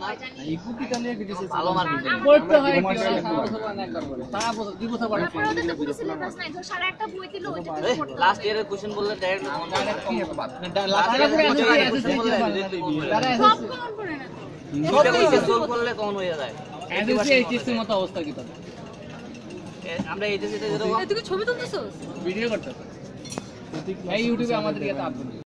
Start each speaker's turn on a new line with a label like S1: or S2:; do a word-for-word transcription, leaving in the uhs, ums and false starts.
S1: এই কুপিটা নিয়ে কিছু
S2: ভালো মার্ক
S1: পড়তে হয় কি সারা বছর মানে একবার করে সারা বছর দুই বছর পরে
S3: সারা একটা বই দিল ওইটা
S2: লাস্ট ইয়ারের কোশ্চেন বললে ডাইরেক্ট
S1: ডাইরেক্ট কি হবে বাদ লাস্ট ইয়ারে কোশ্চেন বললে তারা
S3: সব কমন পড়ে না
S2: সব কিছু সলভ করলে কমন হয়ে যায়
S1: এসএসসি এইচএসসি মতো অবস্থা কি তাদের
S2: আমরা এইচএসসি তে যেরকম
S3: তুই ছবি তুলতেছস
S1: ভিডিও করতে এই ইউটিউবে আমাদের ইয়েতে আপলোড